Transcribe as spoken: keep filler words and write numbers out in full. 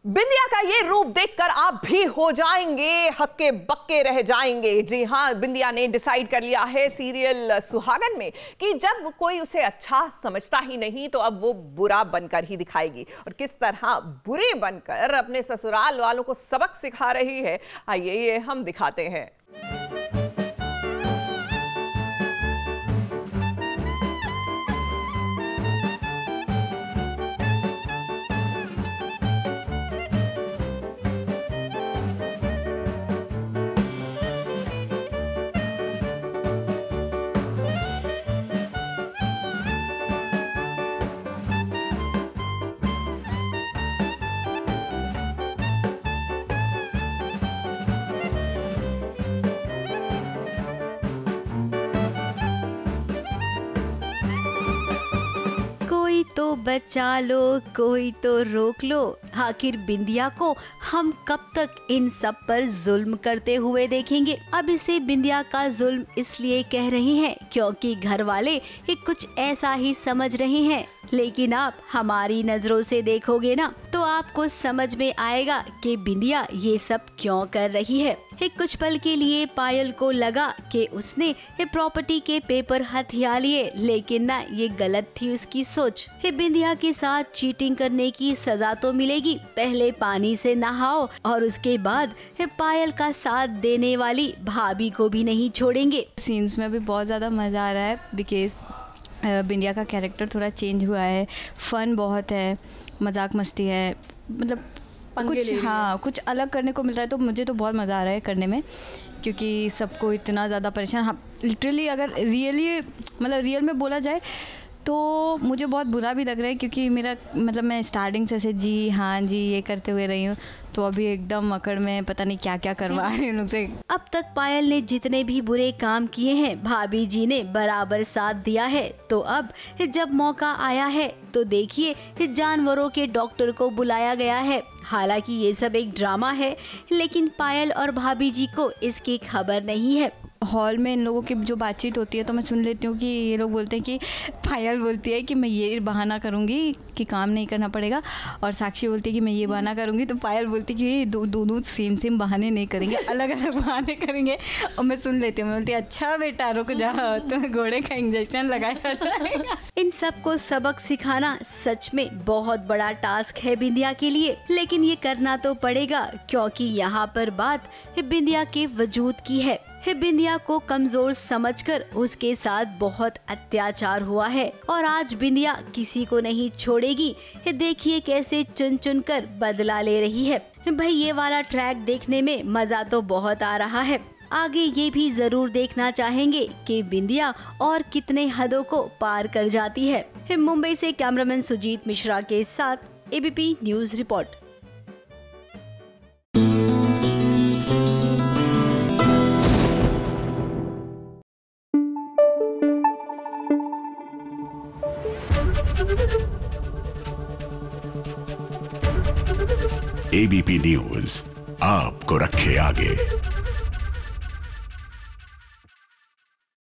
बिंदिया का ये रूप देखकर आप भी हो जाएंगे हक्के बक्के रह जाएंगे। जी हां, बिंदिया ने डिसाइड कर लिया है सीरियल सुहागन में कि जब कोई उसे अच्छा समझता ही नहीं तो अब वो बुरा बनकर ही दिखाएगी। और किस तरह बुरे बनकर अपने ससुराल वालों को सबक सिखा रही है, आइए ये हम दिखाते हैं। कोई तो बचा लो, कोई तो रोक लो। आखिर बिंदिया को हम कब तक इन सब पर जुल्म करते हुए देखेंगे? अब इसे बिंदिया का जुल्म इसलिए कह रही हैं क्योंकि घर वाले ये कुछ ऐसा ही समझ रहे हैं। लेकिन आप हमारी नजरों से देखोगे ना तो आपको समझ में आएगा कि बिंदिया ये सब क्यों कर रही है। एक कुछ पल के लिए पायल को लगा कि उसने ये प्रॉपर्टी के पेपर हथिया लिए, लेकिन ना ये गलत थी उसकी सोच। ये बिंदिया के साथ चीटिंग करने की सजा तो मिलेगी, पहले पानी से नहाओ और उसके बाद ये पायल का साथ देने वाली भाभी को भी नहीं छोड़ेंगे। सीन्स में भी बहुत ज़्यादा मज़ा आ रहा है बिकॉज बिंदिया का कैरेक्टर थोड़ा चेंज हुआ है, फन बहुत है, मजाक मस्ती है, मतलब कुछ हाँ कुछ अलग करने को मिल रहा है। तो मुझे तो बहुत मज़ा आ रहा है करने में क्योंकि सबको इतना ज़्यादा परेशान, हाँ लिटरली अगर रियली मतलब रियल में बोला जाए तो मुझे बहुत बुरा भी लग रहा है क्योंकि मेरा मतलब मैं स्टार्टिंग से ऐसे जी हाँ जी ये करते हुए रही हूँ, तो अभी एकदम अकड़ में पता नहीं क्या क्या करवा रही हूँ उनसे। अब तक पायल ने जितने भी बुरे काम किए हैं भाभी जी ने बराबर साथ दिया है, तो अब जब मौका आया है तो देखिए जानवरों के डॉक्टर को बुलाया गया है। हालांकि ये सब एक ड्रामा है, लेकिन पायल और भाभी जी को इसकी खबर नहीं है। हॉल में इन लोगों की जो बातचीत होती है तो मैं सुन लेती हूँ कि ये लोग बोलते हैं कि पायल बोलती है कि मैं ये बहाना करूँगी कि काम नहीं करना पड़ेगा, और साक्षी बोलती है कि मैं ये बहाना करूँगी, तो पायल बोलती है कि दो दोनों सेम सेम बहाने नहीं करेंगे, अलग अलग बहाने करेंगे। और मैं सुन लेती हूँ, मैं बोलती अच्छा बेटा रुक जाओ, तुम्हें घोड़े का इंजेक्शन लगाया जाएगा। इन सबको सबक सिखाना सच में बहुत बड़ा टास्क है बिंदिया के लिए, लेकिन ये करना तो पड़ेगा क्योंकि यहाँ पर बात बिंदिया के वजूद की है। बिंदिया को कमजोर समझकर उसके साथ बहुत अत्याचार हुआ है और आज बिंदिया किसी को नहीं छोड़ेगी। देखिए कैसे चुन चुन कर बदला ले रही है। भाई ये वाला ट्रैक देखने में मजा तो बहुत आ रहा है। आगे ये भी जरूर देखना चाहेंगे कि बिंदिया और कितने हदों को पार कर जाती है। मुंबई से कैमरामैन सुजीत मिश्रा के साथ ABP news report. ABP news आपको रखे आगे।